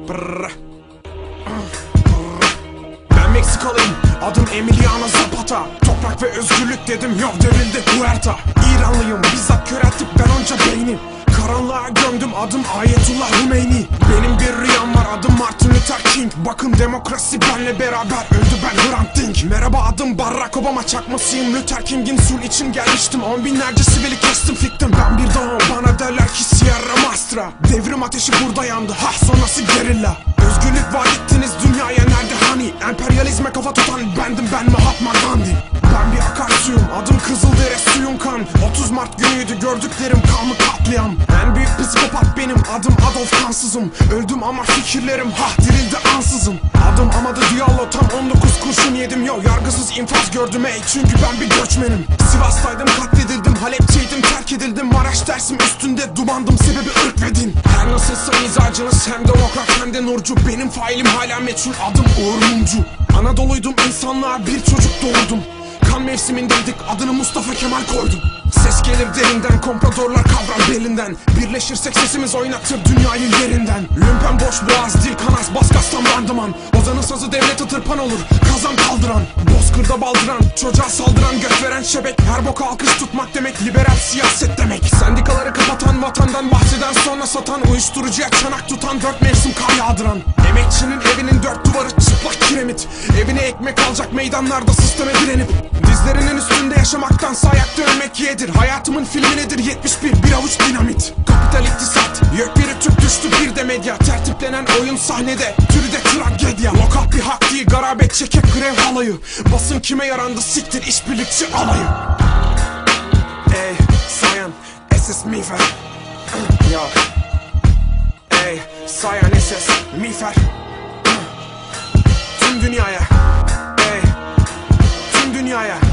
Brrr. Ben Meksikalıyım, adım Emiliano Zapata. Toprak ve özgürlük dedim, yok devrildi Huerta. İranlıyım, bizzat köreltip ben onca beyni. Karanlığa gömdüm, adım Ayetullah Hümeyni. Benim bir rüyam var, adım Martin Luther King. Bakın demokrasi benle beraber öldü, ben Hrant Dink. Merhaba, adım Barack Obama, çakmasıyım Luther King'in. Sul için gelmiştim, 10 binlerce sivili kestim fiktim. Ben bir dağım, bana derler ki Sierra Mastra. Devrim ateşi burada yandı, sonrası gerilla. Özgürlük vaat ettiniz dünyaya, nerede hani? Emperyalizme kafa tutan bendim, ben Mahatma Gandhi. Ben bir akarsuyum, adım Kızıldere, suyum kan. 30 Mart günüydü, gördüklerim kanlı katliam. En büyük psikopat benim, adım Adolf Kansızım. Öldüm ama fikirlerim dirildi ansızın. Adım Amadou Diallo, tam 19 kurşun yedim yo. Yargısız infaz gördüm ey, çünkü ben bir göçmenim. Sivas'taydım, katledildim, Halep'teydim, terk edildim. Maraş Dersim üstünde dumandım, sebebi ırk ve din. Her nasılsa mizacınız, hem demokrat hem de nurcu. Benim failim hala meçhul, adım Uğur Mumcu. Anadolu'ydum, insanlığa bir çocuk doğurdum. Kan mevsimindeydik, adını Mustafa Kemal koydum. Ses gelir derinden, kompradorlar kavrar belinden. Birleşirsek sesimiz oynatır dünyayı yerinden. Lümpen boş boğaz, dil kanaz, bas kastan randıman. Ozanın sazı devlete tırpan olur, kazan kaldıran. Bozkırda baldıran, çocuğa saldıran, göt veren şebek. Her boka alkış tutmak demek, liberal siyaset demek. Sendikaları kapatan, vatandan bahseden, sonra satan. Uyuşturucuya çanak tutan, 4 mevsim kar yağdıran. Emekçinin evinin 4 duvarı çıplak kiremit. Evine ekmek alacak meydanlarda sisteme direnip. Dizlerinin üstünde yaşamaktansa ayakta ölmek yeğdir. Hayatımın filmi nedir 71, bir avuç dinamit. Kapital iktisat, yok biri Türk düştü bir de medya. Tertiplenen oyun sahnede, türü de tragedya. Lokal bir hak değil, garabet çekip grev halayı. Basın kime yarandı, siktir işbirlikçi alayı. Ey sayan SS mifer. Yo. Ey sayan SS mifer. Tüm dünyaya. Ey tüm dünyaya.